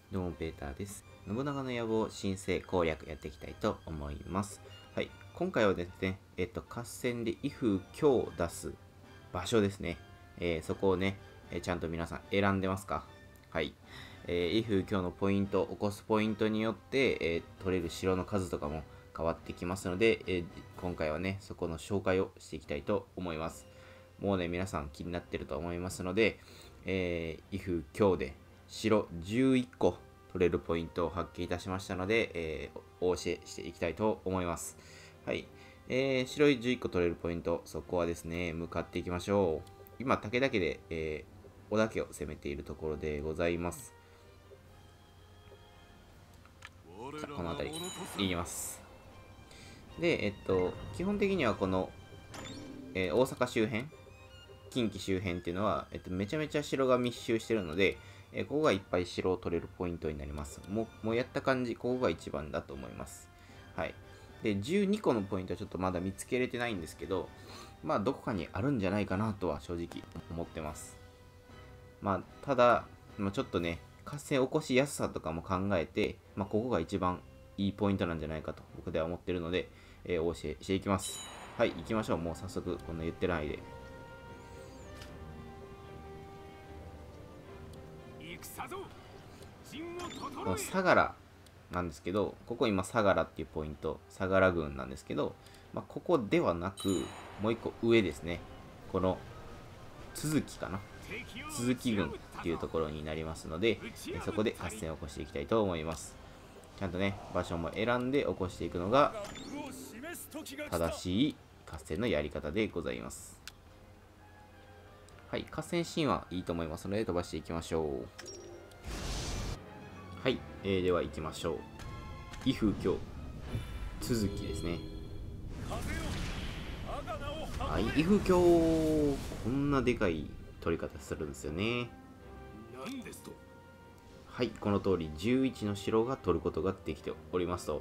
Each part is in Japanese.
どうもベータです。信長の野望申請攻略やっていきたいと思います。はい、今回はですね、合戦で威風強を出す場所ですね。そこをね、ちゃんと皆さん選んでますか？はい。威風強のポイント、起こすポイントによって、取れる城の数とかも変わってきますので、今回はね、そこの紹介をしていきたいと思います。もうね、皆さん気になってると思いますので、威風強で白11個取れるポイントを発見いたしましたので、お教えしていきたいと思います。はい。白い11個取れるポイント、そこはですね、向かっていきましょう。今、竹だけで、織田家を攻めているところでございます。さあ、この辺り、行きます。で、基本的にはこの、大阪周辺、近畿周辺っていうのは、めちゃめちゃ城が密集してるので、ここがいっぱい城を取れるポイントになります。もうやった感じ、ここが一番だと思います。はい。で、12個のポイントはちょっとまだ見つけれてないんですけど、まあ、どこかにあるんじゃないかなとは正直思ってます。まあ、ただ、ちょっとね、合戦起こしやすさとかも考えて、ここが一番いいポイントなんじゃないかと僕では思ってるので、お教えしていきます。はい、行きましょう。もう早速、こんな言ってないで。この相良なんですけど、ここ今相良っていうポイント、相良軍なんですけど、ここではなく、もう一個上ですね。この続きかな。続き軍っていうところになりますので、そこで合戦を起こしていきたいと思います。ちゃんとね、場所も選んで起こしていくのが正しい合戦のやり方でございます。はい、合戦シーンはいいと思いますので飛ばしていきましょう。はい、では行きましょう。威風強続きですね。はい、威風強、こんなでかい取り方するんですよね。はい、この通り11の城が取ることができておりますと、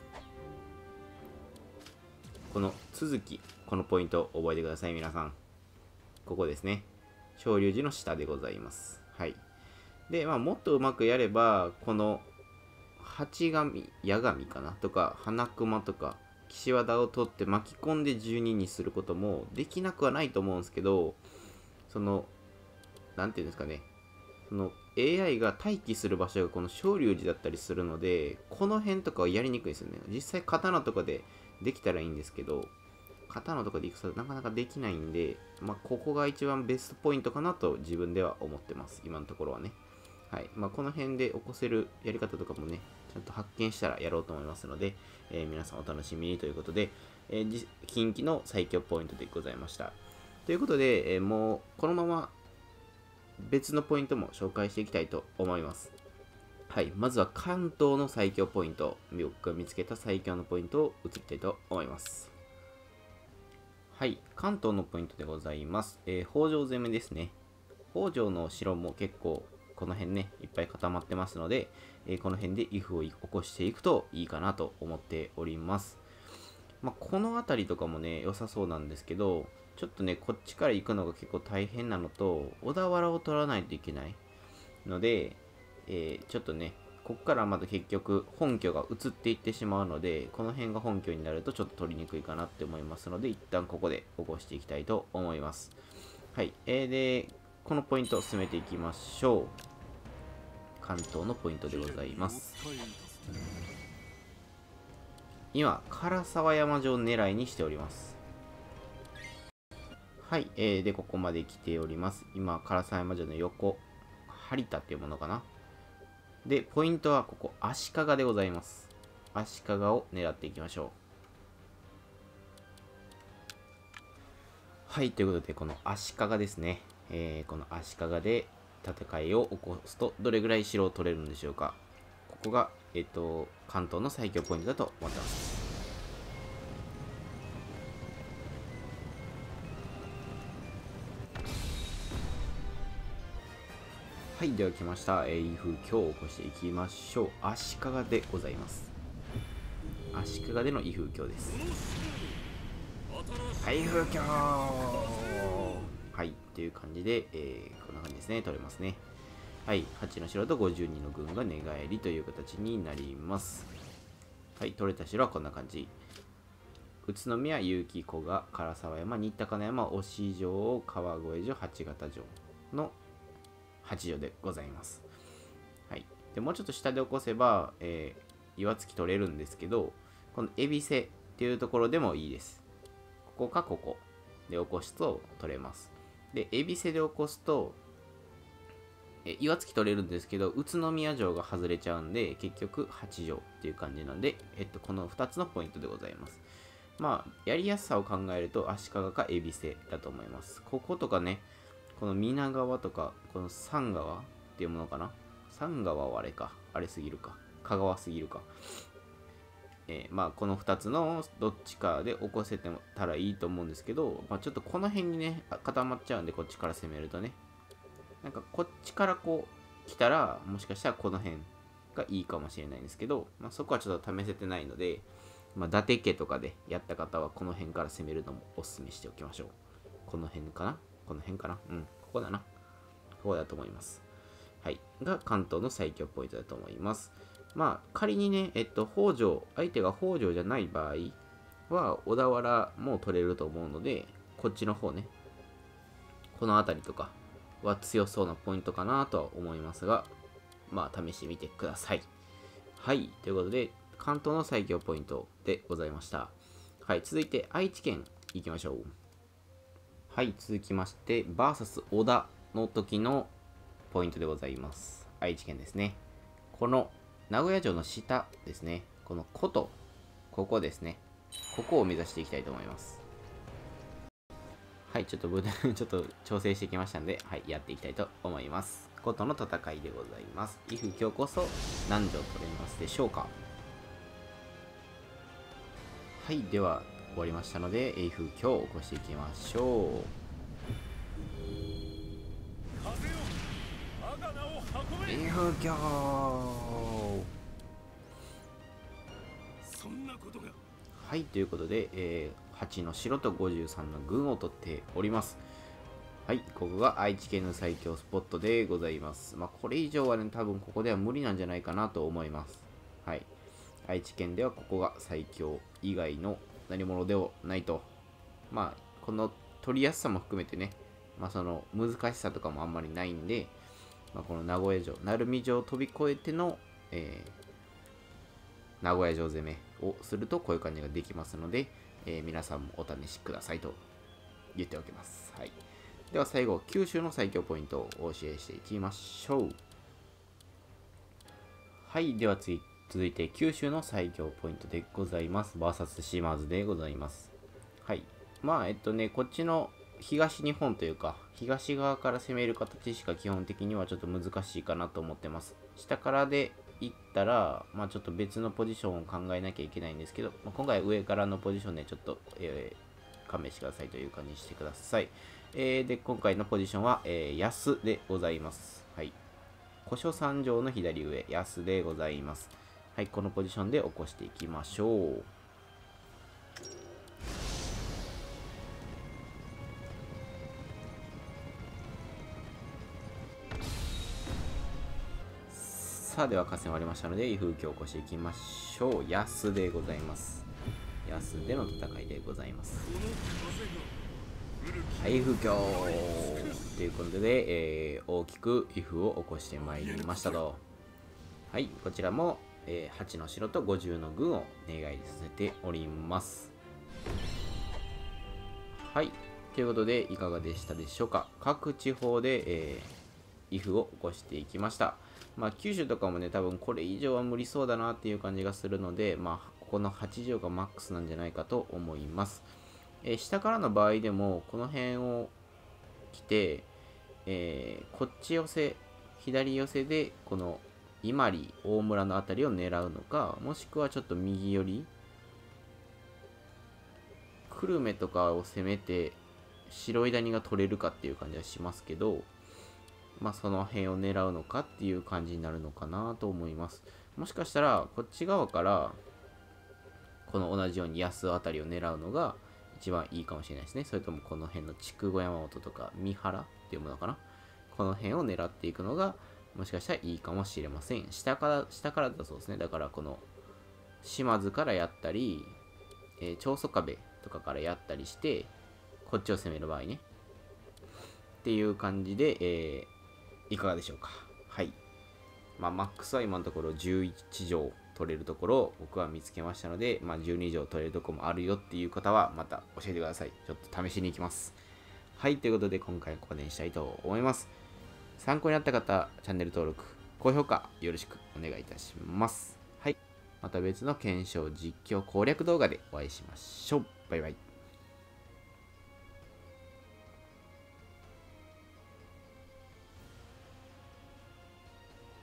この続き、このポイント覚えてください皆さん。ここですね、昇龍寺の下でございます。はい。で、もっとうまくやれば、この八神、八神かなとか、花熊とか、岸和田を取って巻き込んで12にすることもできなくはないと思うんですけど、その、なんていうんですかね、その AI が待機する場所がこの昇龍寺だったりするので、この辺とかはやりにくいですよね。実際刀とかでできたらいいんですけど、刀とかで行くとなかなかできないんで、ここが一番ベストポイントかなと自分では思ってます。今のところはね。はい。この辺で起こせるやり方とかもね、ちゃんと発見したらやろうと思いますので、皆さんお楽しみにということで、近畿の最強ポイントでございました。ということで、もうこのまま別のポイントも紹介していきたいと思います。はい。まずは関東の最強ポイント。僕が見つけた最強のポイントを移りたいと思います。はい。関東のポイントでございます。北条攻めですね。北条の城も結構この辺ね、いっぱい固まってますので、この辺で威風を起こしていくといいかなと思っております。この辺りとかもね、良さそうなんですけど、ちょっとね、こっちから行くのが結構大変なのと、小田原を取らないといけないので、ちょっとね、こっからまた結局本拠が移っていってしまうので、この辺が本拠になるとちょっと取りにくいかなって思いますので、一旦ここで起こしていきたいと思います。はい。で、このポイントを進めていきましょう。関東のポイントでございます。今、唐沢山城狙いにしております。はい、で、ここまで来ております。今、唐沢山城の横、張田っていうものかな。で、ポイントはここ、足利でございます。足利を狙っていきましょう。はい、ということで、この足利ですね。この足利で戦いを起こすと、どれぐらい城を取れるんでしょうか。ここが、関東の最強ポイントだと思ってます。はい、では来ました。威風強を起こしていきましょう。足利でございます。足利での威風強です。はい、威風強はい、という感じで、こんな感じですね。取れますね。 はい、8の城と52の軍が寝返りという形になります。はい、取れた城はこんな感じ。宇都宮、結城、古賀、唐沢山、新高野山、忍城、川越城、八形城の8城でございます。はい、でもうちょっと下で起こせば、岩槻取れるんですけど、この恵比寿っていうところでもいいです。ここかここで起こすと取れます。で、恵比寿で起こすと、岩槻取れるんですけど、宇都宮城が外れちゃうんで、結局8城っていう感じなんで、この2つのポイントでございます。まあ、やりやすさを考えると、足利か恵比寿だと思います。こことかね、この皆川とか、この三川っていうものかな。三川はあれか。あれすぎるか。香川すぎるか。まあ、この2つのどっちかで起こせてたらいいと思うんですけど、まあ、ちょっとこの辺にね、固まっちゃうんで、こっちから攻めるとね。なんかこっちからこう来たら、もしかしたらこの辺がいいかもしれないんですけど、まあ、そこはちょっと試せてないので、まあ、伊達家とかでやった方はこの辺から攻めるのもおすすめしておきましょう。この辺かなこの辺かなうん、ここだな。ここだと思います。はい。が関東の最強ポイントだと思います。まあ、仮にね、北条、相手が北条じゃない場合は、小田原も取れると思うので、こっちの方ね、この辺りとかは強そうなポイントかなとは思いますが、まあ、試してみてください。はい。ということで、関東の最強ポイントでございました。はい。続いて、愛知県行きましょう。はい。続きまして、VS 小田の時のポイントでございます。愛知県ですね。この名古屋城の下ですね。この古都、ここですね。ここを目指していきたいと思います。はい、ちょっとちょっと調整してきましたので、はい、やっていきたいと思います。古都の戦いでございます。威風今日こそ何城取れますでしょうか。はい、では終わりましたので、威風今日を起こしていきましょう。威風今日はい、ということで、8の城と53の軍を取っております。はい、ここが愛知県の最強スポットでございます。まあ、これ以上はね、多分ここでは無理なんじゃないかなと思います。はい。愛知県ではここが最強以外の何者でもないと。まあ、この取りやすさも含めてね、まあ、その難しさとかもあんまりないんで、まあ、この名古屋城、鳴海城を飛び越えての、名古屋城攻めをするとこういう感じができますので、皆さんもお試しくださいと言っておきます。はい。では最後、九州の最強ポイントをお教えしていきましょう。はい。では続いて九州の最強ポイントでございます。VS 島津でございます。はい。まあ、こっちの東日本というか、東側から攻める形しか基本的にはちょっと難しいかなと思ってます。下からで行ったら、まあちょっと別のポジションを考えなきゃいけないんですけど、まあ、今回上からのポジションでちょっと、勘弁してくださいという感じにしてください。で、今回のポジションは、安でございます。はい。古書三条の左上、安でございます。はい、このポジションで起こしていきましょう。さあ、では合戦終わりましたので、威風今日起こしていきましょう。安でございます。安での戦いでございます。はい、威風今日ということで、大きく威風を起こしてまいりましたと。はい、こちらも、8の城と50の軍を願いさせております。はい、ということで、いかがでしたでしょうか。各地方で、威風を起こしていきました。まあ、九州とかもね、多分これ以上は無理そうだなっていう感じがするので、まあ、ここの8条がマックスなんじゃないかと思います。下からの場合でも、この辺を来て、こっち寄せ、左寄せで、この伊万里、大村の辺りを狙うのか、もしくはちょっと右寄り、久留米とかを攻めて、白井谷が取れるかっていう感じはしますけど、まあその辺を狙うのかっていう感じになるのかなと思います。もしかしたらこっち側からこの同じように安あたりを狙うのが一番いいかもしれないですね。それともこの辺の筑後山本とか三原っていうものかな。この辺を狙っていくのがもしかしたらいいかもしれません。下からだそうですね。だからこの島津からやったり、長宗我部とかからやったりして、こっちを攻める場合ね。っていう感じで、いかがでしょうか。はい。まあ、マックスは今のところ11条取れるところを僕は見つけましたので、まあ、12条取れるところもあるよっていう方はまた教えてください。ちょっと試しに行きます。はい。ということで今回はここでにしたいと思います。参考になった方、チャンネル登録、高評価よろしくお願いいたします。はい。また別の検証、実況、攻略動画でお会いしましょう。バイバイ。